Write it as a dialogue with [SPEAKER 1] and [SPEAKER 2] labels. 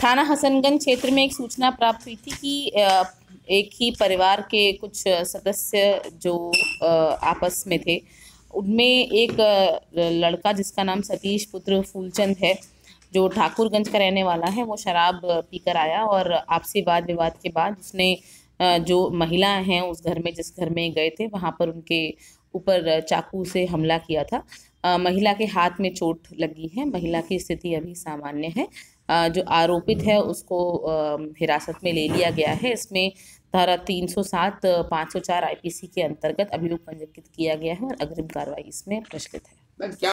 [SPEAKER 1] थाना हसनगंज क्षेत्र में एक सूचना प्राप्त हुई थी कि एक ही परिवार के कुछ सदस्य जो आपस में थे, उनमें एक लड़का जिसका नाम सतीश पुत्र फूलचंद है, जो ठाकुरगंज का रहने वाला है, वो शराब पीकर आया और आपसी वाद विवाद के बाद उसने जो महिला हैं उस घर में, जिस घर में गए थे, वहाँ पर उनके ऊपर चाकू से हमला किया था। महिला के हाथ में चोट लगी है। महिला की स्थिति अभी सामान्य है। जो आरोपित है उसको हिरासत में ले लिया गया है। इसमें धारा 307 504 आईपीसी के अंतर्गत अभियोग पंजीकृत किया गया है और अग्रिम कार्रवाई इसमें प्रचलित है।